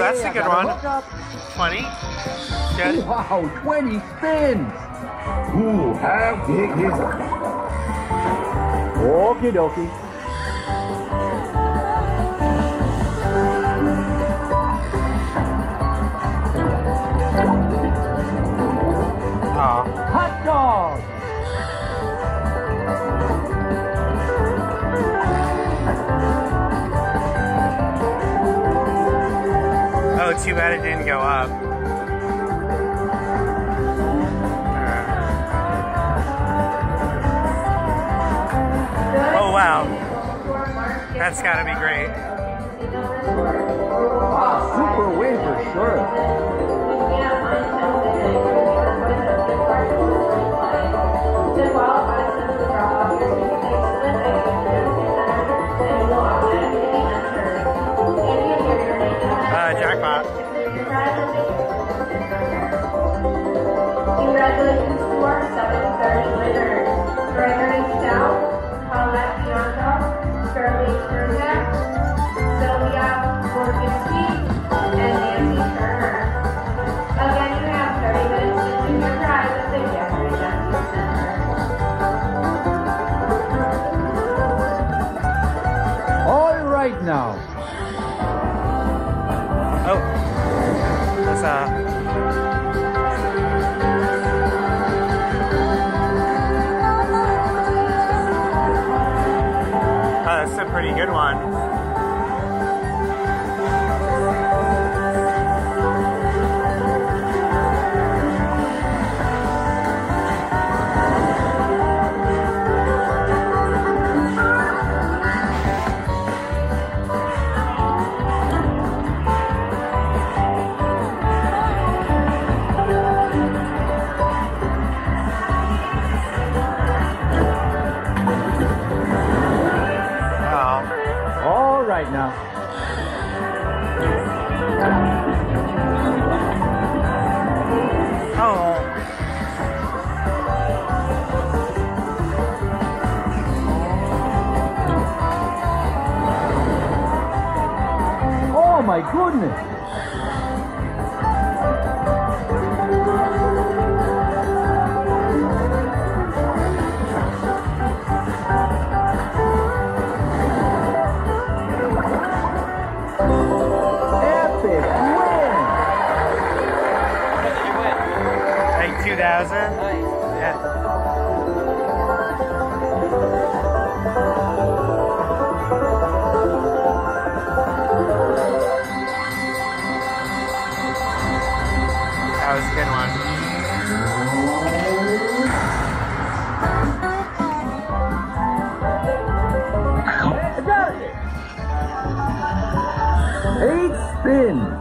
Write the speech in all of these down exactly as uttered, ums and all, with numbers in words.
that's hey, a good one. twenty. Good. Wow, twenty spins. Ooh, how big is it? Okie dokie. Oh. Hot dog. Oh, too bad it didn't go up. Oh wow, that's gotta be great. Ah, super win for sure. Uh, jackpot. Congratulations to our seven thirty winners. Gregory Stout, Paulette Bianco, Shirley Turnak, Sylvia Gorginski, and Nancy Turner. Again, you have thirty minutes to choose your prize at the Jeffrey Justice Center. All right now. Oh, that's uh. Oh, that's a pretty good one. All right now. Oh. Oh my goodness. two thousand. Nice. Yeah. That was a good one. I got it. Eight spins.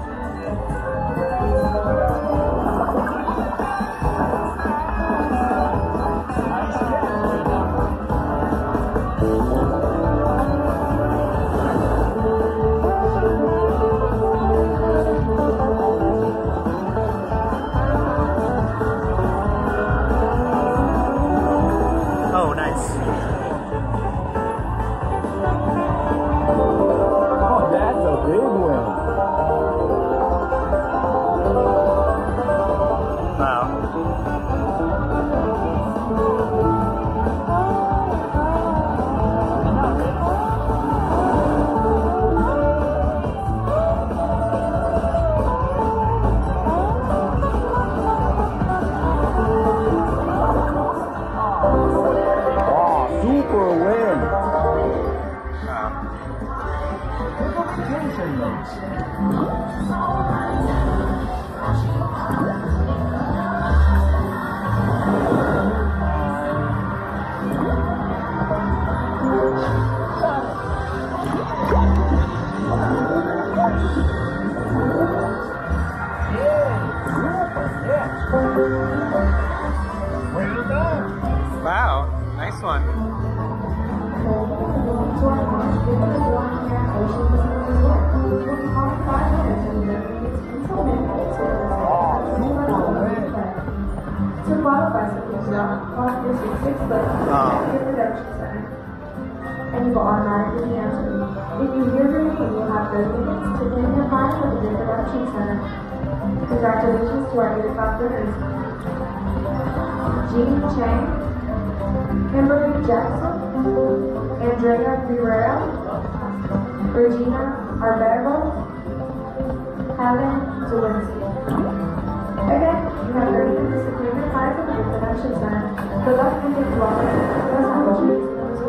Oh, nice. Oh, that's a big win. Wow. Wow, nice one. To qualify, so Oh. and will automatically be answered. If you hear your name, you'll have thirty minutes to finish your file with the Reproduction Center. Congratulations to our eighty-five winners. Jean Chang, Kimberly Jackson, Andrea Rivera, Regina Arbero, Helen Zawinski. Again, you have thirty minutes to clear your file with the Reproduction Center. Good luck and good luck. Let's have a chance.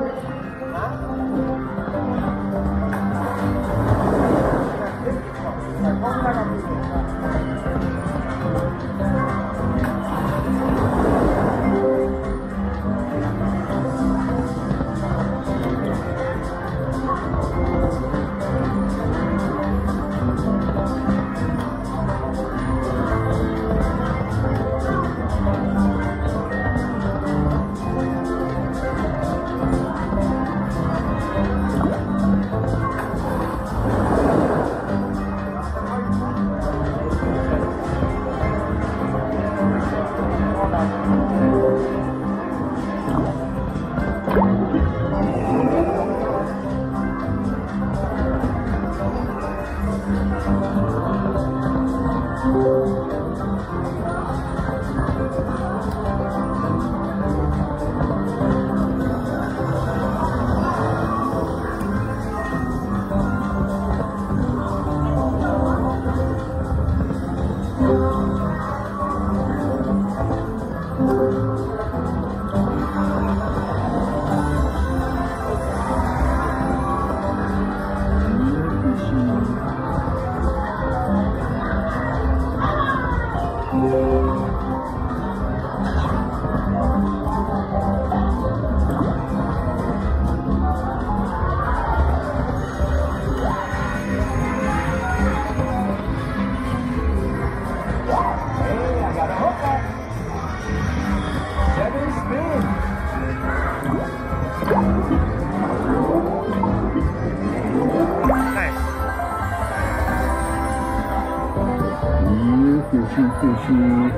Fishy, fishy.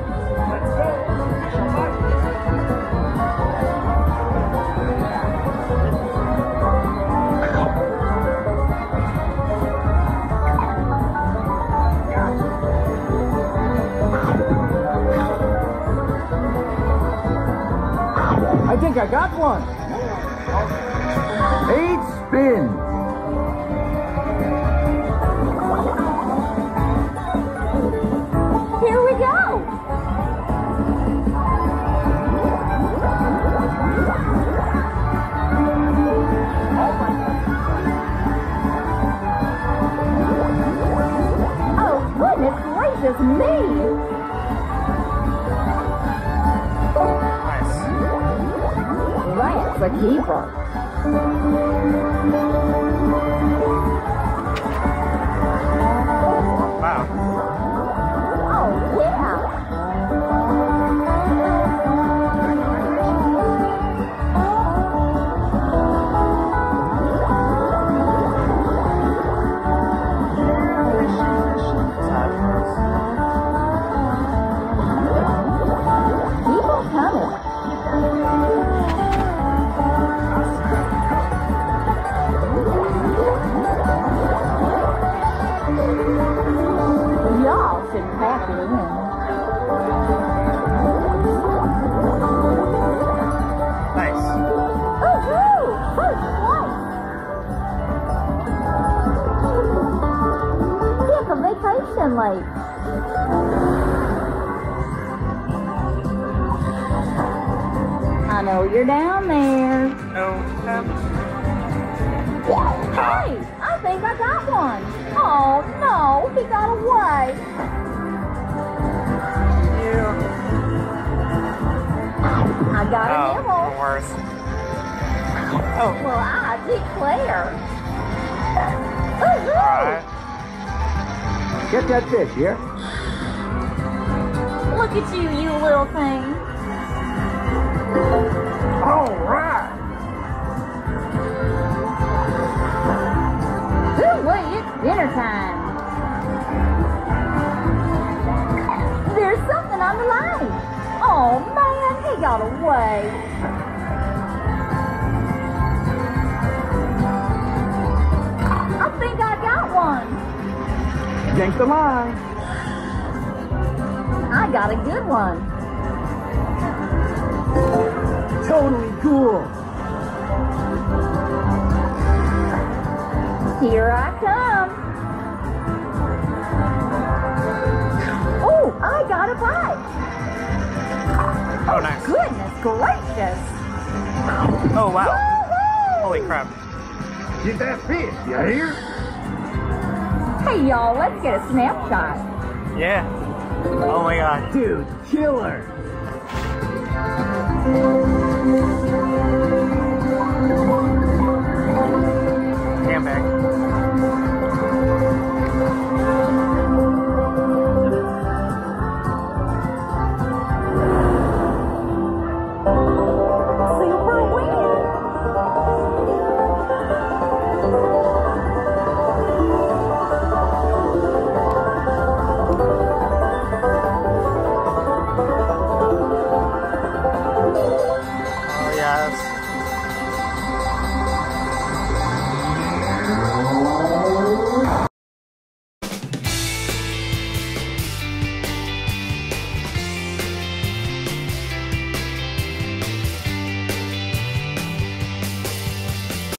I think I got one. Eight spins. Here we go. Oh, goodness gracious me. Nice. That's a keeper. Wow. Oh, yeah. Keep on coming. Y'all should pack it in. Nice. Woohoo! First place! Took a vacation late. I know you're down there. No. Um, Hey, I think I got one. Oh no, he got away. you. I got Oh, an the emerald. worst. Oh. Well, I declare. Woohoo! Alright. Get that fish here. Look at you, you little thing. All right. Ooh-wee, it's dinner time. There's something on the line. Oh, man, he got away. Yank the line. I got a good one. Totally cool. Here I come. Oh, I got a bite. Oh, nice. Goodness gracious. Oh, wow. Woo-hoo! Holy crap. Get that fish, you hear? Hey, y'all, let's get a snapshot. Yeah. Oh my god. Dude, killer.